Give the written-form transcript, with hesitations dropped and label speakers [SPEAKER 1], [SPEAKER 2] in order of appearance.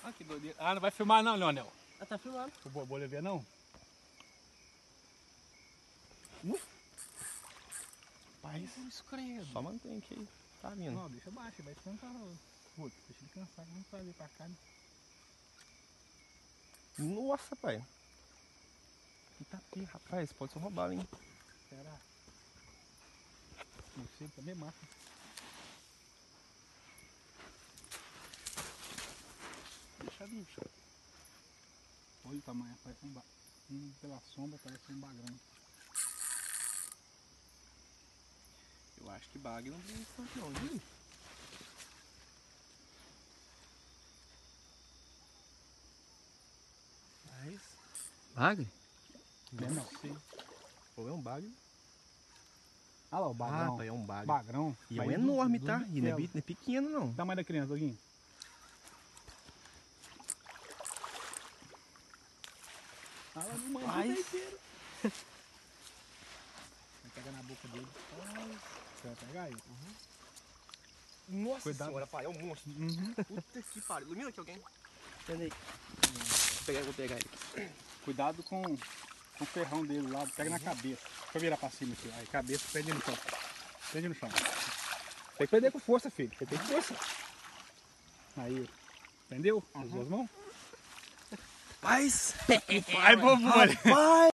[SPEAKER 1] Ah, que doideira. Ah, não vai filmar não, Leonel.
[SPEAKER 2] Ah, tá filmando.
[SPEAKER 1] O bolha ver não? Rapaz,
[SPEAKER 2] Isso, credo.
[SPEAKER 3] Só mantém que aí tá vindo.
[SPEAKER 1] não, deixa baixo, vai descansar. Putz, deixa ele cansar, vamos trazer pra cá. Né?
[SPEAKER 3] Nossa, pai. Que tapê, rapaz. Pode ser roubado, hein?
[SPEAKER 1] Será? Não sei, também é massa. Deixa bicho. Olha o tamanho, parece pela sombra parece um bagrão.
[SPEAKER 3] Eu acho que bagre não tem tanto não, viu? Mas...
[SPEAKER 2] Bagre?
[SPEAKER 1] Não sei.
[SPEAKER 3] Ou é um bagre.
[SPEAKER 1] Olha lá o bagrão.
[SPEAKER 3] Ah, pai, é um bagre.
[SPEAKER 1] Bagrão.
[SPEAKER 3] E é um
[SPEAKER 1] Mas
[SPEAKER 3] enorme,
[SPEAKER 1] do
[SPEAKER 3] tá? E não é
[SPEAKER 1] bitelo.
[SPEAKER 3] pequeno, não.
[SPEAKER 1] Tamanho da criança, Doguinho. Olha lá no mangue inteiro. Vai pegar na boca dele. Você vai pegar aí?
[SPEAKER 3] Nossa
[SPEAKER 1] Cuidado.
[SPEAKER 3] senhora, pai, é um monstro. Puta que pariu. Ilumina aqui alguém.
[SPEAKER 2] Peraí.
[SPEAKER 3] Vou pegar ele.
[SPEAKER 1] Cuidado com o ferrão dele lá, pega na cabeça. Deixa eu virar pra cima aqui. Aí, cabeça, prende no chão. Prende no chão. Tem que prender com força, filho. Você tem força. Aí, prendeu? As duas mãos?
[SPEAKER 3] Paz!
[SPEAKER 1] Ai, vovô!
[SPEAKER 3] Rapaz!